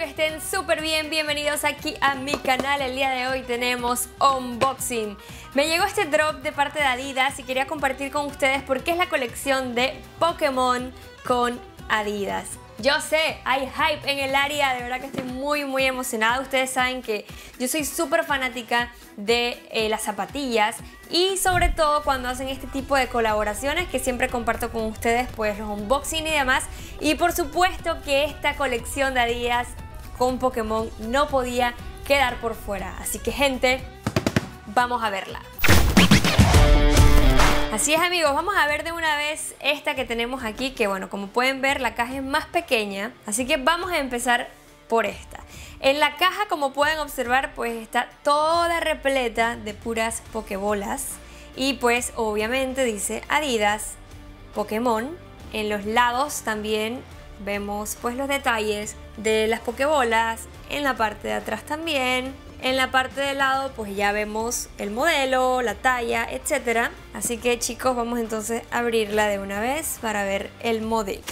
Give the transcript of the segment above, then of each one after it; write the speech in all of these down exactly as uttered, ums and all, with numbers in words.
que estén súper bien, bienvenidos aquí a mi canal. El día de hoy tenemos unboxing. Me llegó este drop de parte de Adidas y quería compartir con ustedes porque es la colección de Pokémon con Adidas. Yo sé, hay hype en el área, de verdad que estoy muy muy emocionada. Ustedes saben que yo soy súper fanática de eh, las zapatillas y sobre todo cuando hacen este tipo de colaboraciones que siempre comparto con ustedes, pues los unboxing y demás. Y por supuesto que esta colección de Adidas con Pokémon no podía quedar por fuera. Así que gente, vamos a verla. Así es amigos, vamos a ver de una vez esta que tenemos aquí, que bueno, como pueden ver la caja es más pequeña, así que vamos a empezar por esta. En la caja, como pueden observar, pues está toda repleta de puras pokebolas y pues obviamente dice Adidas Pokémon. En los lados también vemos pues los detalles de las pokebolas, en la parte de atrás también. En la parte de lado pues ya vemos el modelo, la talla, etcétera. Así que chicos, vamos entonces a abrirla de una vez para ver el modelo.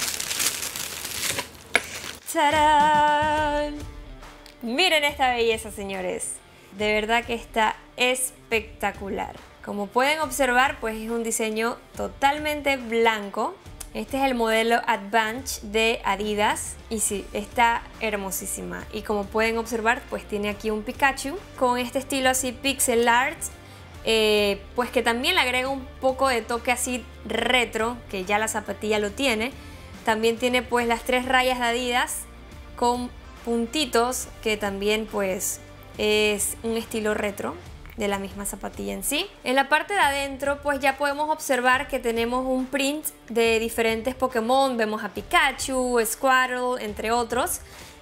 ¡Tarán! Miren esta belleza, señores. De verdad que está espectacular. Como pueden observar, pues es un diseño totalmente blanco. Este es el modelo Advance de Adidas y sí, está hermosísima. Y como pueden observar, pues tiene aquí un Pikachu con este estilo así pixel art, eh, pues que también le agrega un poco de toque así retro, que ya la zapatilla lo tiene. También tiene pues las tres rayas de Adidas con puntitos, que también pues es un estilo retro de la misma zapatilla en sí. En la parte de adentro pues ya podemos observar que tenemos un print de diferentes Pokémon. Vemos a Pikachu, Squirtle, entre otros.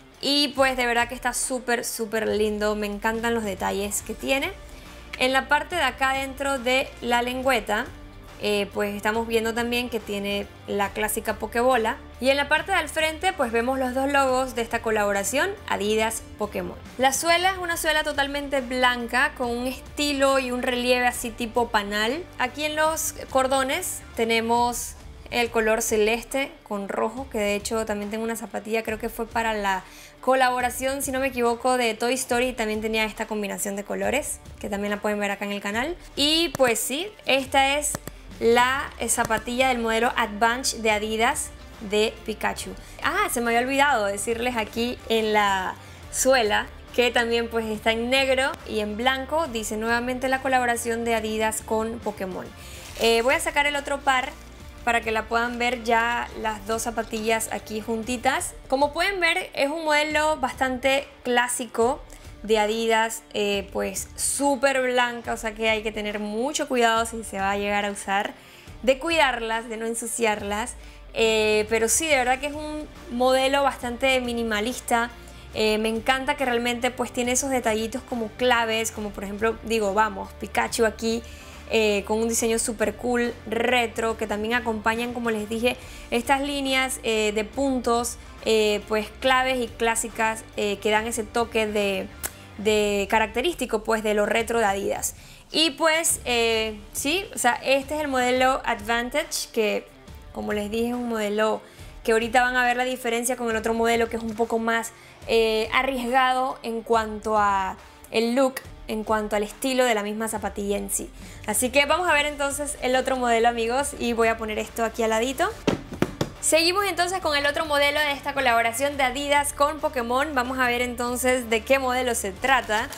Y pues de verdad que está súper súper lindo. Me encantan los detalles que tiene. En la parte de acá dentro de la lengüeta eh, pues estamos viendo también que tiene la clásica Pokébola. Y en la parte del frente pues vemos los dos logos de esta colaboración, Adidas Pokémon. La suela es una suela totalmente blanca con un estilo y un relieve así tipo panal. Aquí en los cordones tenemos el color celeste con rojo, que de hecho también tengo una zapatilla, creo que fue para la colaboración, si no me equivoco, de Toy Story, y también tenía esta combinación de colores, que también la pueden ver acá en el canal. Y pues sí, esta es la zapatilla del modelo Advance de Adidas de Pikachu. Ah, se me había olvidado decirles aquí en la suela que también pues está en negro y en blanco. Dice nuevamente la colaboración de Adidas con Pokémon. Eh, voy a sacar el otro par para que la puedan ver ya las dos zapatillas aquí juntitas. Como pueden ver es un modelo bastante clásico de Adidas, eh, pues súper blanca, o sea que hay que tener mucho cuidado si se va a llegar a usar, de cuidarlas, de no ensuciarlas. Eh, pero sí, de verdad que es un modelo bastante minimalista. Eh, me encanta que realmente pues tiene esos detallitos como claves, como por ejemplo, digo, vamos, Pikachu aquí eh, con un diseño súper cool, retro, que también acompañan, como les dije, estas líneas eh, de puntos, eh, pues claves y clásicas eh, que dan ese toque de, de característico pues de lo retro de Adidas. Y pues eh, sí, o sea, este es el modelo Advantage, que como les dije es un modelo que ahorita van a ver la diferencia con el otro modelo, que es un poco más eh, arriesgado en cuanto a el look, en cuanto al estilo de la misma zapatilla en sí. Así que vamos a ver entonces el otro modelo, amigos, y voy a poner esto aquí al ladito. Seguimos entonces con el otro modelo de esta colaboración de Adidas con Pokémon. Vamos a ver entonces de qué modelo se trata.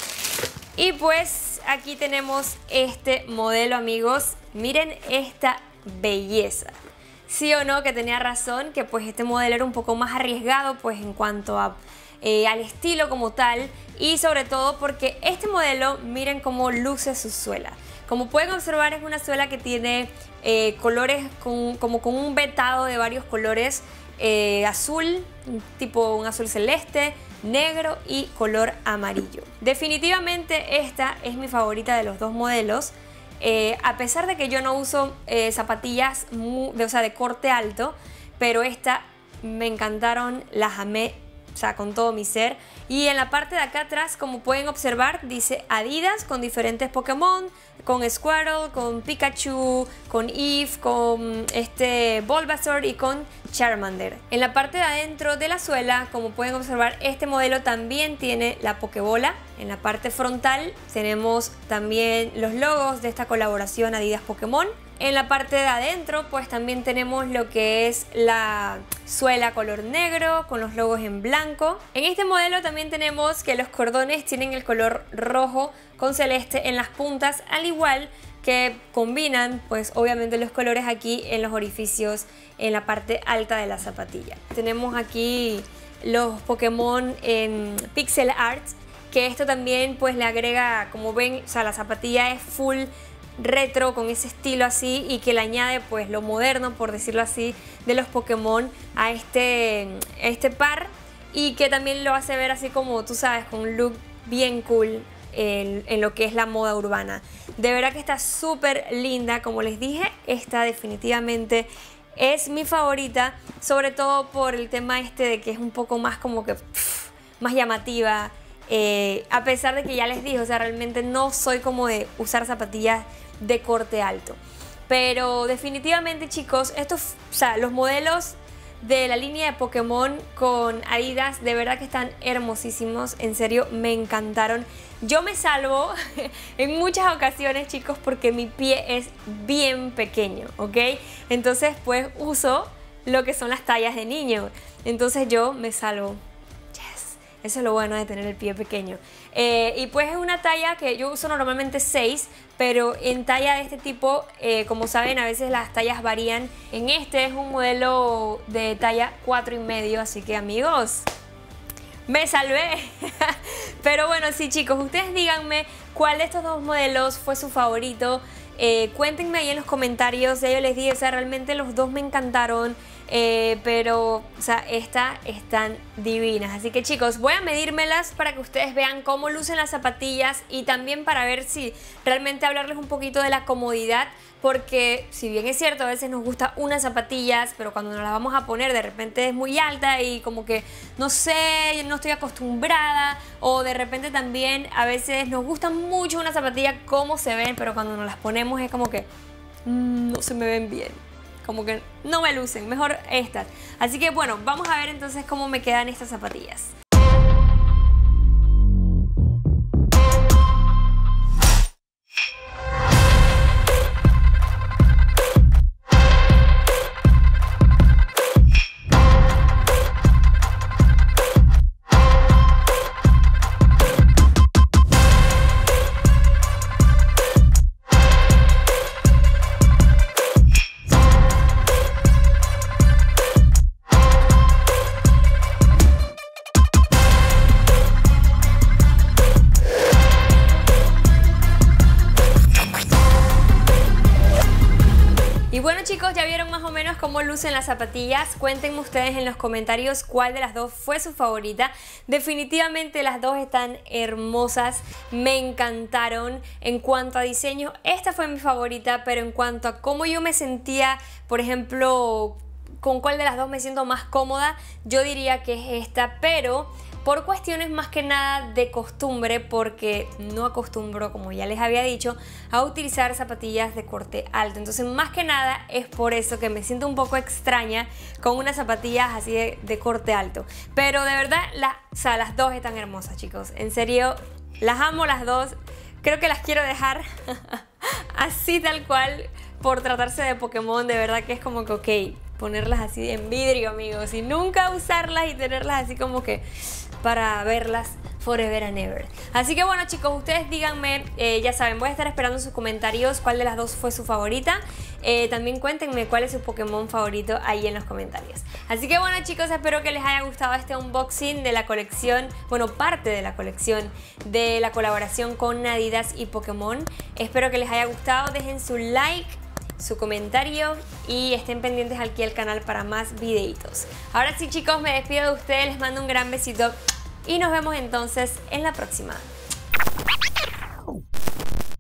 Y pues aquí tenemos este modelo, amigos. Miren esta belleza. Sí o no que tenía razón, que pues este modelo era un poco más arriesgado pues en cuanto a, eh, al estilo como tal, y sobre todo porque este modelo, miren cómo luce su suela. Como pueden observar es una suela que tiene eh, colores con, como con un vetado de varios colores, eh, azul, tipo un azul celeste, negro y color amarillo. Definitivamente esta es mi favorita de los dos modelos. Eh, a pesar de que yo no uso eh, zapatillas muy, de, o sea, de corte alto, pero esta me encantaron, las amé sea, con todo mi ser. Y en la parte de acá atrás, como pueden observar, dice Adidas con diferentes Pokémon, con Squirtle, con Pikachu, con Eve, con este Bulbasaur y con Charmander. En la parte de adentro de la suela, como pueden observar, este modelo también tiene la Pokébola. En la parte frontal tenemos también los logos de esta colaboración Adidas Pokémon. En la parte de adentro pues también tenemos lo que es la suela color negro con los logos en blanco. En este modelo también tenemos que los cordones tienen el color rojo con celeste en las puntas, al igual que combinan pues obviamente los colores aquí en los orificios en la parte alta de la zapatilla. Tenemos aquí los Pokémon en pixel art, que esto también pues le agrega, como ven, o sea, la zapatilla es full retro con ese estilo así y que le añade pues lo moderno, por decirlo así, de los Pokémon a este, este par, y que también lo hace ver así como tú sabes, con un look bien cool en, en lo que es la moda urbana. De verdad que está súper linda, como les dije, esta definitivamente es mi favorita, sobre todo por el tema este de que es un poco más como que pff, más llamativa. Eh, a pesar de que ya les dije, o sea, realmente no soy como de usar zapatillas de corte alto, pero definitivamente, chicos, estos, o sea, los modelos de la línea de Pokémon con Adidas de verdad que están hermosísimos, en serio me encantaron. Yo me salvo en muchas ocasiones, chicos, porque mi pie es bien pequeño, ¿ok? Entonces pues uso lo que son las tallas de niño, entonces yo me salvo. Eso es lo bueno de tener el pie pequeño. Eh, y pues es una talla que yo uso normalmente seis, pero en talla de este tipo, eh, como saben, a veces las tallas varían. En este es un modelo de talla cuatro y medio, así que amigos, me salvé. Pero bueno, sí, chicos, ustedes díganme cuál de estos dos modelos fue su favorito. Eh, cuéntenme ahí en los comentarios. Ya yo les dije, o sea, realmente los dos me encantaron. Eh, pero, o sea, estas están divinas. Así que, chicos, voy a medírmelas para que ustedes vean cómo lucen las zapatillas y también para ver si realmente hablarles un poquito de la comodidad. Porque si bien es cierto, a veces nos gusta unas zapatillas, pero cuando nos las vamos a poner de repente es muy alta y como que no sé, no estoy acostumbrada. O de repente también a veces nos gusta mucho una zapatilla cómo se ven, pero cuando nos las ponemos es como que mmm, no se me ven bien, como que no me lucen, mejor estas. Así que bueno, vamos a ver entonces cómo me quedan estas zapatillas. Y bueno, chicos, ya vieron más o menos cómo lucen las zapatillas. Cuéntenme ustedes en los comentarios cuál de las dos fue su favorita. Definitivamente las dos están hermosas, me encantaron. En cuanto a diseño, esta fue mi favorita, pero en cuanto a cómo yo me sentía, por ejemplo, con cuál de las dos me siento más cómoda, yo diría que es esta, pero por cuestiones más que nada de costumbre, porque no acostumbro, como ya les había dicho, a utilizar zapatillas de corte alto. Entonces más que nada es por eso que me siento un poco extraña con unas zapatillas así de, de corte alto. Pero de verdad, la, o sea, las dos están hermosas, chicos. En serio, las amo las dos. Creo que las quiero dejar así tal cual por tratarse de Pokémon. De verdad que es como que ok, ponerlas así en vidrio, amigos, y nunca usarlas y tenerlas así como que para verlas forever and ever. Así que bueno, chicos, ustedes díganme, eh, ya saben, voy a estar esperando sus comentarios cuál de las dos fue su favorita. Eh, también cuéntenme cuál es su Pokémon favorito ahí en los comentarios. Así que bueno, chicos, espero que les haya gustado este unboxing de la colección, bueno, parte de la colección de la colaboración con Adidas y Pokémon. Espero que les haya gustado, dejen su like, su comentario y estén pendientes aquí al canal para más videitos. Ahora sí, chicos, me despido de ustedes, les mando un gran besito y nos vemos entonces en la próxima.